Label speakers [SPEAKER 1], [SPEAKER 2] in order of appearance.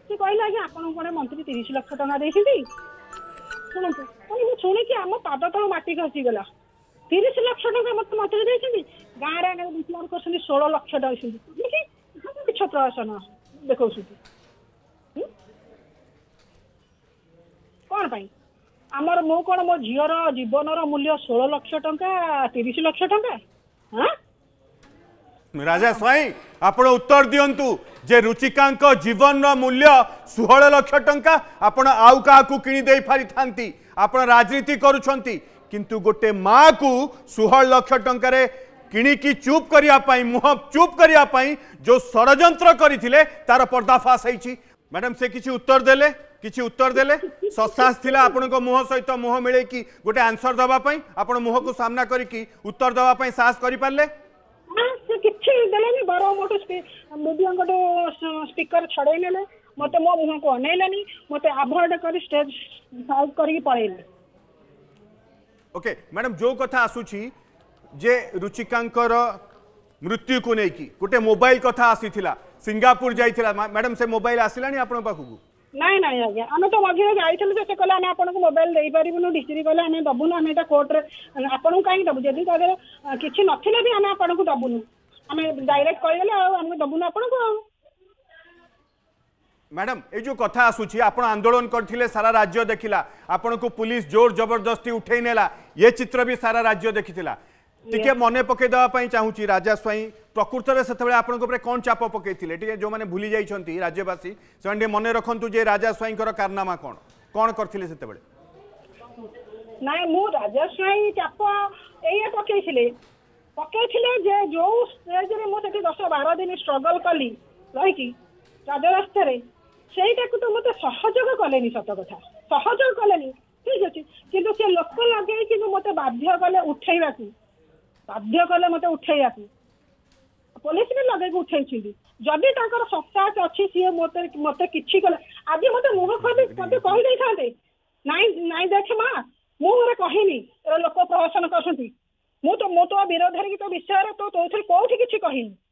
[SPEAKER 1] से कहले आज्ञा आपन कोने मंत्री 30 लाख टका देइछिंती शुणु मु शुणी आम पाद तल माटी खसी गला 30 लाख टका मत मंत्री देइछिंती गाँव रे विचार कर 16 लाख टका मिछ प्रहसन देखौ कौन पाई आमर मु कौन मो झीर जीवन मूल्य 16 लाख टका 30 लाख टका हाँ
[SPEAKER 2] राजा स्वाई आपण उत्तर दियंतु जे रुचिका जीवन मूल्य 16 लाख टंका आपण आउ का किणी दे पारि थांती आपण राजनीति करूछंती किंतु गोटे माँ को 16 लाख टंका किणिकी चुप करने मुह चुप करने जो षड्यंत्र करथिले तार पर्दाफाश होईछि मैडम से किछि उत्तर देले ससास थिला आपण को मुह सहित मुह मिले कि गोटे आंसर दबा पई आपण मुह को सामना करिकी उत्तर दबा पई साहस करि पारले
[SPEAKER 1] से किछि देलेनी बरो मोटो मीडिया गोटे स्पीकर छड़े नेले मते मो मुह को अनेलानी मते अवॉइड करी स्टेज साइड करी पळेले
[SPEAKER 2] ओके मैडम जो कथा आसुछि जे रुचिकांकर मृत्यु को लेकिन गोटे मोबाइल कथा आसीथिला सिंगापुर जाइथिला मैडम से मोबाइल आसिलानी आपण पाखु
[SPEAKER 1] नाई नाई आज्ञा आम तो मझे जाइलु से कहले आपन को मोबाइल दे पारिबुनु डीसी कहले आम दबुनु आम एटा कोर्ट रे आपन कहीं दबु जदि तादे किछि नथिले भी आम आपन को दबुनु आम डायरेक्ट कहले आम दबुनु आपन को
[SPEAKER 2] मैडम ये जो कथा आसुछि आपण आंदोलन करथिले सारा राज्य देखिला आपण को पुलिस जोर जबरदस्ती उठेई नेला ये चित्र भी सारा राज्य देखिथिला टिके मने पके दवा पई चाहूची राजा स्वाई प्रकृत रे सेतबेले आपण को कोन चाप पकेथिले टिके जो माने भूली जाइछंती राज्यवासी से मने रखंतु जे राजा स्वाई कारनामा कोन करथिले सेतबेले
[SPEAKER 1] नाइ मु राजा स्वाई चाप एये पकेथिले जे जो स्टेज रे मो सेठी 10-12 दिन स्ट्रगल कली रही राजरास्ता रे सेटा को तो मते सहयोग कलेनी सत कथा सहयोग कलेनी ठीक अछि किंतु से लोक लगे कि मते बाध्य कले मते उठेया पुलिस भी लगे उठे जदि सत्ता अच्छी सी मत कि आज मत मुह खोली मत कही था नाई देख माँ मुझे कहनी लोक प्रहसन कर तो विरोध तो विषय तो कौटी कि कहनी